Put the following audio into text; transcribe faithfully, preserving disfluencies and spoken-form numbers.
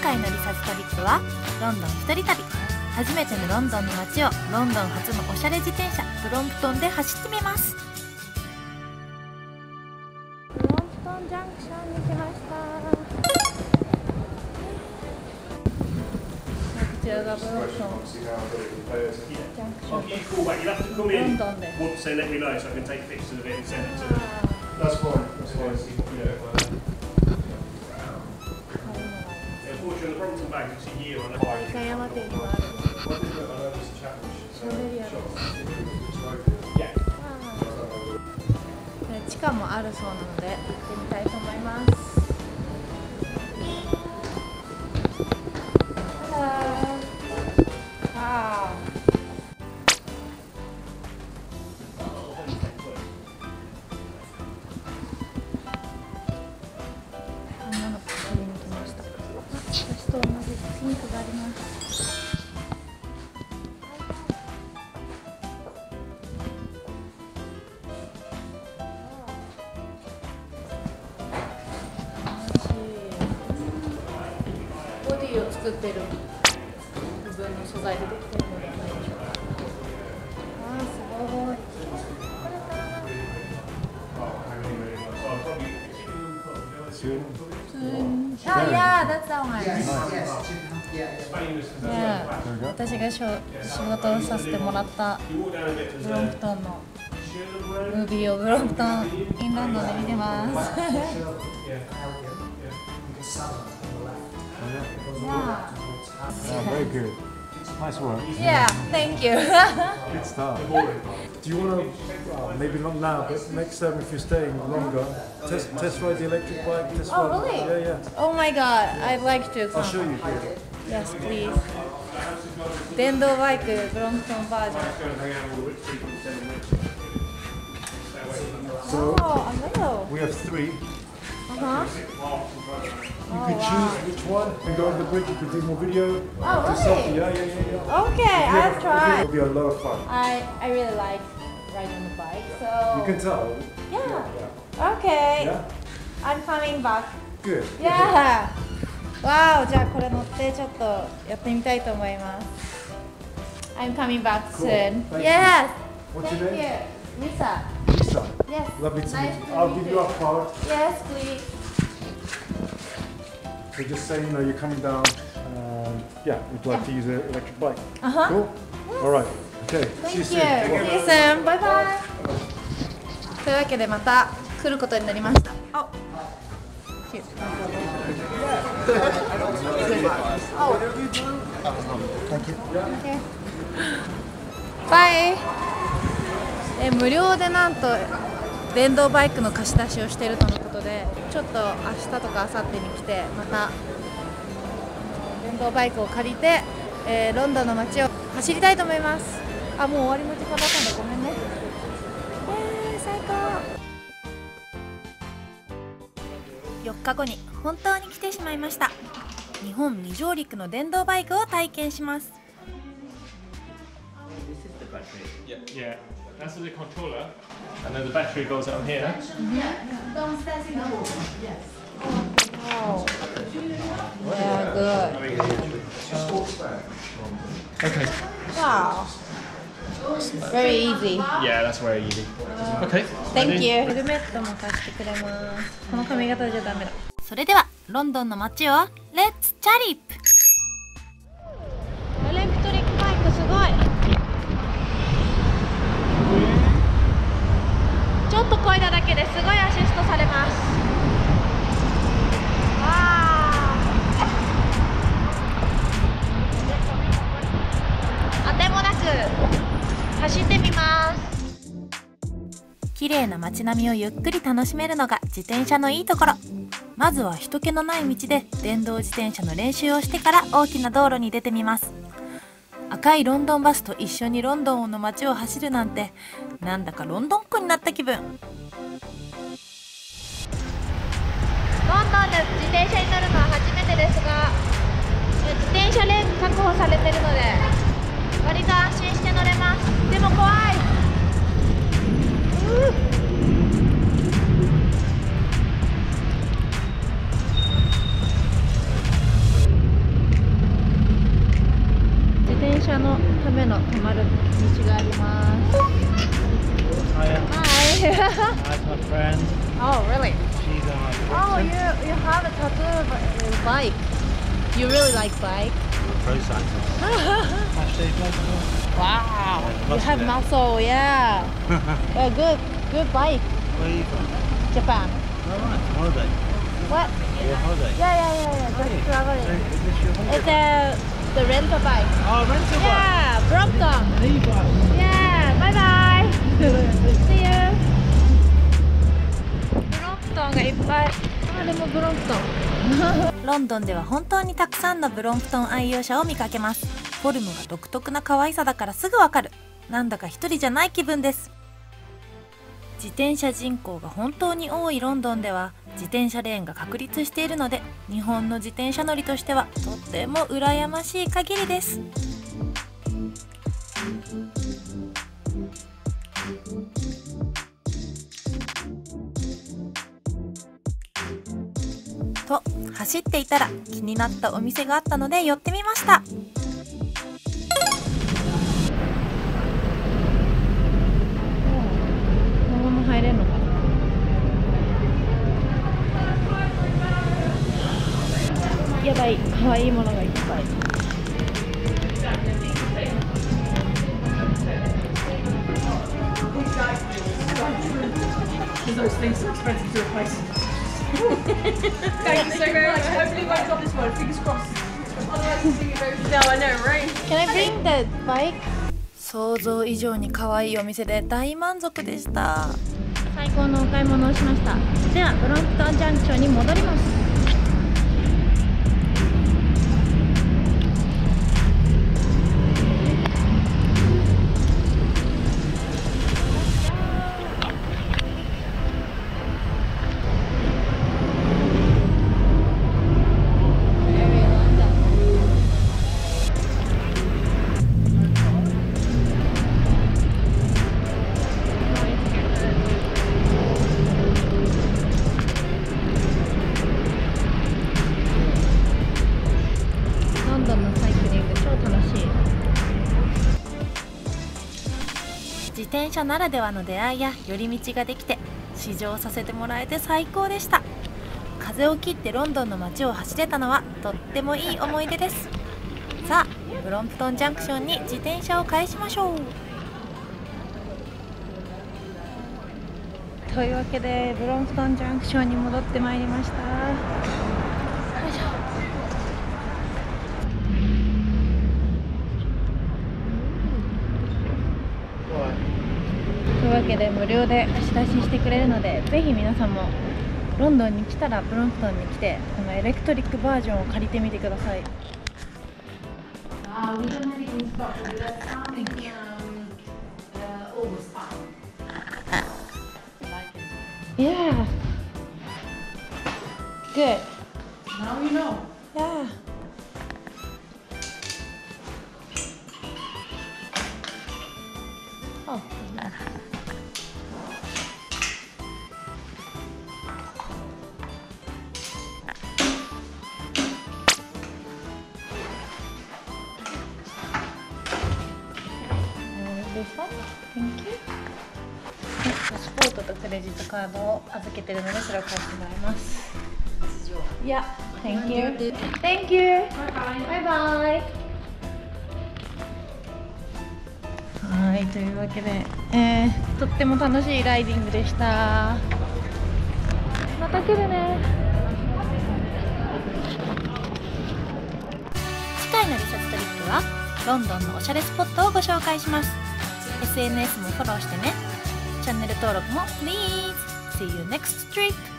回のリサーチトリップはロンドン一人旅。初めてのロンドンの街をロンドン初のおしゃれ自転車ブロンプトンで走ってみます。ブロンプトンジャンクションに来ました。こちらがブロンプトンジャンクション、ロンドンです。岡山店にもあるシャンデリアです。地下もあるそうなので行ってみたいと思います。女の子が取りに来ました。私と同じピンクがあります。ボディを作ってる部分の素材でできてるのではないでしょうか。あー、すごい。あ、いや、that's that one. Yeah, 私がしょ仕事をさせてもらったブロンプトンのムービーをブロンプトンインランドで見てます。 Yeah, very good. Nice work. Yeah, thank you. Good start. Do you want to, uh, maybe not now, but next time if you're staying longer, test test ride the electric bike? Test Oh, ride. really? Yeah, yeah. Oh my god, I'd like to come. I'll show you here. Yes, please. 電動バイクブロンプトンバージョン。 So Oh, another. we have three. Uh-huh. You could choose which one. You can go on the bridge, you could do more video. Oh, do really? something. Yeah, yeah, yeah, yeah. Okay, Yeah, I'll try. It'll be a lot of fun. I I really like riding the bike, so You can tell. yeah. Yeah. Okay. Yeah? I'm coming back. Good. Yeah. Wow, じゃあこれ乗ってちょっとやってみたいと思います。I'm coming back Cool. soon. Thank you. Yes. What's Thank your name? you. Lisa. Lisa. Yes. Lovely to Nice meet you. to I'll meet give you. you a card. Yes, please. So just say, you know, you're coming down. Um, yeah, we'd like to use an electric bike. Uh-huh. Cool? All right. Okay. Thank See you. you See soon. you soon. Bye bye. というわけでまた来ることになりました。あ。Cute. Oh. Thank you. Okay. Bye. え無料でなんと電動バイクの貸し出しをしているとのことで、ちょっと明日とか明後日に来てまた電動バイクを借りて、えー、ロンドンの街を走りたいと思います。あ、もう終わりの時間だったんでごめんね。えー、最高。よっかごに本当に来てしまいました。日本未上陸の電動バイクを体験します。 Yeah, yeah. That's the controller, and then the battery goes on here. Downstairs in the hall. Yes. Oh. Yeah, good. Okay. Wow. Very easy. Yeah, that's very easy. Okay. Thank you. ヘルメットも貸してくれます。この髪型じゃダメだ。それではロンドンの街をレッツチャリップ。エレクトリックバイクすごい。ちょっと漕いだだけですごいアシストされます。わあ。あてもなく走ってみます。綺麗な街並みをゆっくり楽しめるのが自転車のいいところ。まずは人気のない道で電動自転車の練習をしてから大きな道路に出てみます。赤いロンドンバスと一緒にロンドンの街を走るなんて、なんだかロンドンっ子になった気分。ロンドンで自転車に乗るのは初めてですが、自転車レーン確保されているので割と安心して乗れます。でも怖い。うー車のための止まる道があります。 Hiya. Hi. That's my friend. Oh, really? She's on Oh, you you have a tattoo of bike. You really like bike? pro cycle. Hashtag muscle. Wow. You muscle have there. muscle, yeah. A good good bike. Where are you from? Japan. All right. Holiday. What? You're on holiday. Yeah, yeah, yeah, yeah. Just So traveling. is this your holiday? It's a the rental bike. Oh, rental bike. Yeah, Brompton. Levi. Yeah, bye bye. See you. ブロンプトンがいっぱい。あ、でもブロンプトン。ロンドンでは本当にたくさんのブロンプトン愛用者を見かけます。フォルムが独特な可愛さだからすぐわかる。なんだか一人じゃない気分です。自転車人口が本当に多いロンドンでは自転車レーンが確立しているので、日本の自転車乗りとしてはとっても羨ましい限りです。と走っていたら気になったお店があったので寄ってみました。このまま入れるのかな。やばい、可愛いものがいっぱい。 Those things are expensive to replace. Thank you so very much. Hopefully, by top this one. Fingers crossed. Otherwise, it's gonna go. No, I know, right? Can I bring the bike? 想像以上に可愛いお店で大満足でした。最高のお買い物をしました。ではブロンプトンジャンクションに戻ります。自転車ならではの出会いや寄り道ができて試乗させてもらえて最高でした。風を切ってロンドンの街を走れたのはとってもいい思い出です。さあブロンプトンジャンクションに自転車を返しましょう。というわけでブロンプトンジャンクションに戻ってまいりました。よいしょ。というわけで無料で貸し出ししてくれるので、ぜひ皆さんもロンドンに来たらブロンプトンに来てこのエレクトリックバージョンを借りてみてください。Thank you. Yeah. Good. Now you know. Yeah. Oh. Yeah. This one? Thank you. パスポートとクレジットカードを預けてるのでそれを返してもらいます。Yeah, thank you. Thank you. Bye bye. はい、というわけで、えー、とっても楽しいライディングでした。また来るね。次回のリサーチトリップはロンドンのおしゃれスポットをご紹介します。エスエヌエス もフォローしてね。チャンネル登録も Please! See you next trip!